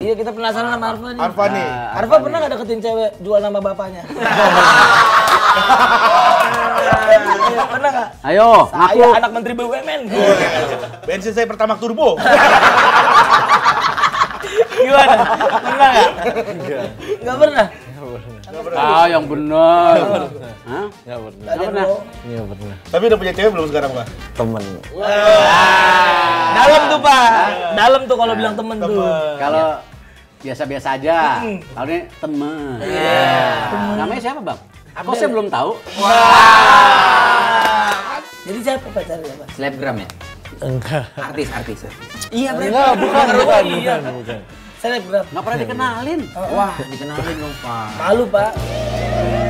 Iya, kita penasaran sama Arfa nih. Arfa nih. Arfa pernah nggak deketin cewek jual nama bapaknya? Pernah nggak? Ayo, ngaku. Saya anak Menteri BUMN. Bensin saya pertama turbo. Gimana? Pernah nggak? Nggak pernah. Ah, yang benar. Hah? Nggak pernah. Nggak pernah. Nggak pernah. Tapi udah punya cewek belum sekarang, Pak? Temen. Dalam tuh Pak. Dalam tuh kalau bilang temen tuh. Kalau biasa-biasa aja. Kalau ini temen. Namanya siapa, Bang? Kok saya belum tahu? Jadi siapa pacarnya Pak? Selebgram ya? Enggak. Artis. Iya Enggak, bukan. Selebgram. Nggak pernah dikenalin. Wah, dikenalin dong, Pak. Malu Pak.